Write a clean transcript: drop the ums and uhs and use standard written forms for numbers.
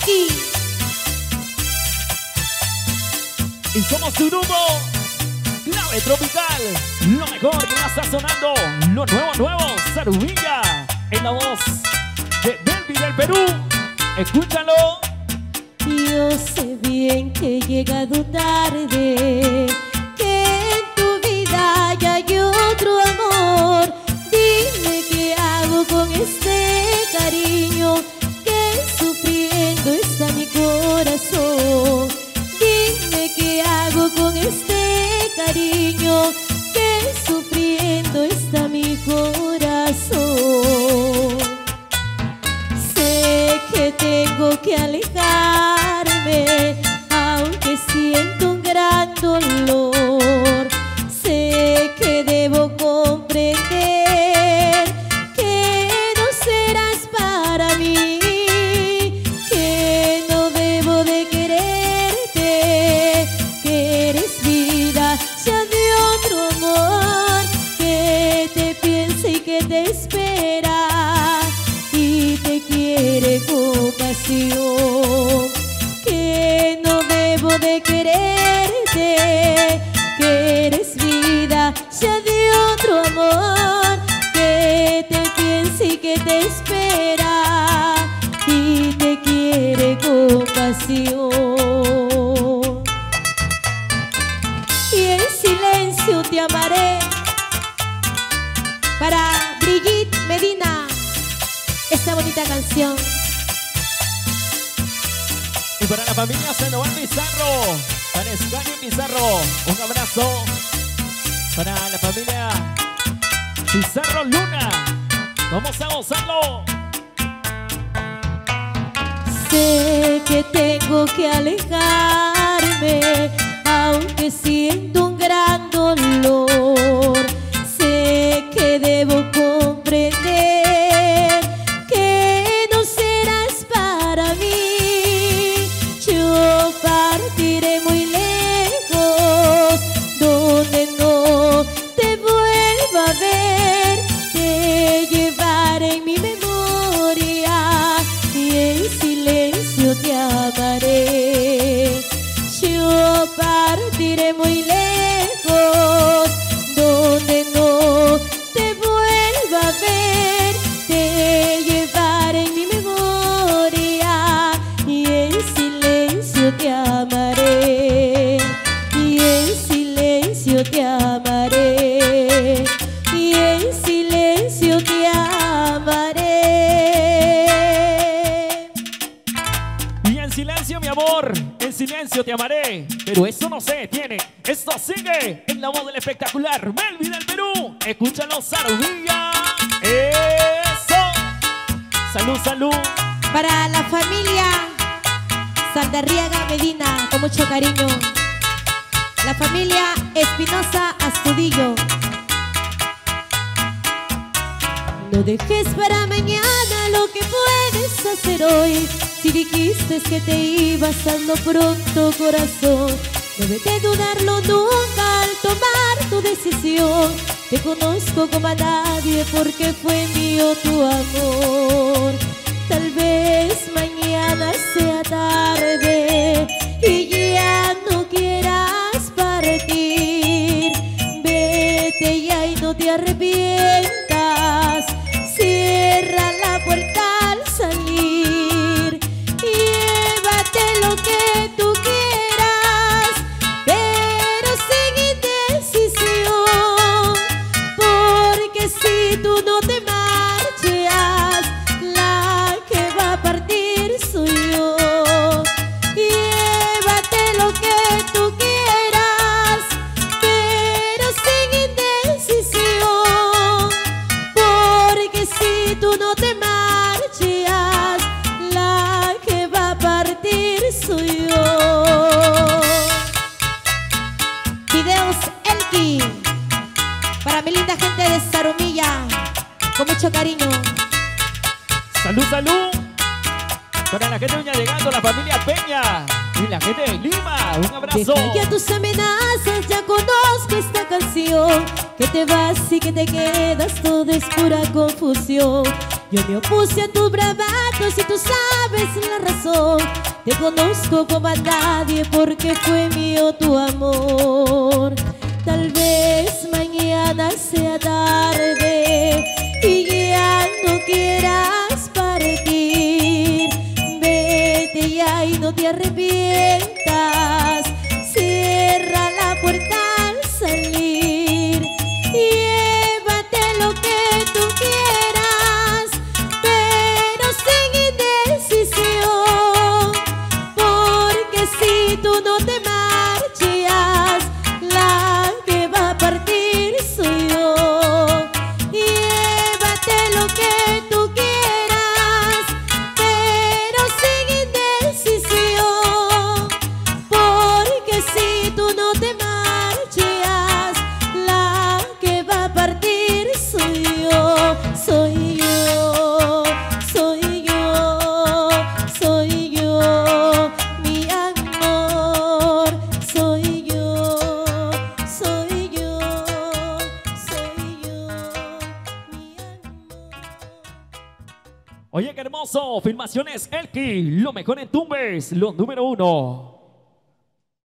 Elki. Y somos tu grupo Clave Tropical. Lo mejor que ya está sonando. Lo nuevo, Zarumilla. En la voz de Delvi del Perú. Escúchalo. Yo sé bien que he llegado tarde, que en tu vida ya hay otro amor. Dime qué hago con este cariño, que sufriendo está mi corazón. Dime qué hago con este cariño, que sufriendo está mi corazón. Sé que tengo que alejarme, aunque siento un gran dolor. Sé que debo comprender que no serás para mí, que no debo de quererte, que eres vida ya de otro amor, que te piensa y que te espera y te quiere con pasión, que no debo de quererte, que eres vida ya de otro amor, que te piensa y que te espera y te quiere con pasión. Y en silencio te amaré. Para Brigitte Medina, esta bonita canción. Y para la familia Sandoval Pizarro, para Scania Pizarro, un abrazo. Para la familia Pizarro Luna, vamos a gozarlo. Sé que tengo que alejarme, aunque siento un gran dolor. Sé que debo comprender que no serás para mí. Yo partiré muy lejos, donde no te vuelva a ver. Te llevaré en mi memoria y en silencio te amaré. Yo partiré muy lejos, donde no te vuelva a ver. Te llevaré en mi memoria y en silencio te amaré. Y en silencio te amaré. Y en silencio te amaré. Y en silencio, mi amor, en silencio te amaré. Pero eso no se detiene, esto sigue en la voz del espectacular Melvin del Perú. Escúchalo, Zarumilla. Eso. Salud, salud. Para la familia Saldarriaga Medina, con mucho cariño. La familia Espinosa Astudillo. No dejes para mañana lo que puedes hacer hoy. Si dijiste que te ibas, hazlo pronto, corazón. No debes dudarlo nunca al tomar tu decisión. Te conozco como a nadie porque fue mío tu amor. Tal vez mañana sea tarde y ya no quieras partir. Vete ya y no te arrepientas. Cierra la puerta al salir. Llévate lo que tú quieras, pero sin indecisión. Porque si tú no te marchas, la que va a partir soy yo. Llévate lo que tú quieras, pero sin indecisión. Porque si tú no te marchas, la que va a partir soy yo. Videos Elki, para mi linda gente de Zarumilla, con mucho cariño. Salud, salud. Para la gente de Uña llegando, la familia Peña y la gente de Lima, un abrazo. Deja ya tus amenazas, ya conozco esta canción. Que te vas y que te quedas, todo es pura confusión. Yo me opuse a tus bravatos y tú sabes la razón. Te conozco como a nadie porque fue mío tu amor. Tal vez mañana sea tarde y ya no quieras partir. Vete ya y no te arrepientas. Cierra la puerta al salir. Llévate lo que tú quieras, pero sin indecisión. Porque si tú no te marchas, la que va a partir soy yo. Llévate lo que tú quieras, pero sin indecisión. Porque si tú no te marchas, la que va a partir soy yo. Soy yo, soy yo, soy yo, mi amor. Soy yo, soy yo, soy yo, mi amor. Oye, qué hermoso. Filmaciones Elki, lo mejor en Tumbes, lo número 1.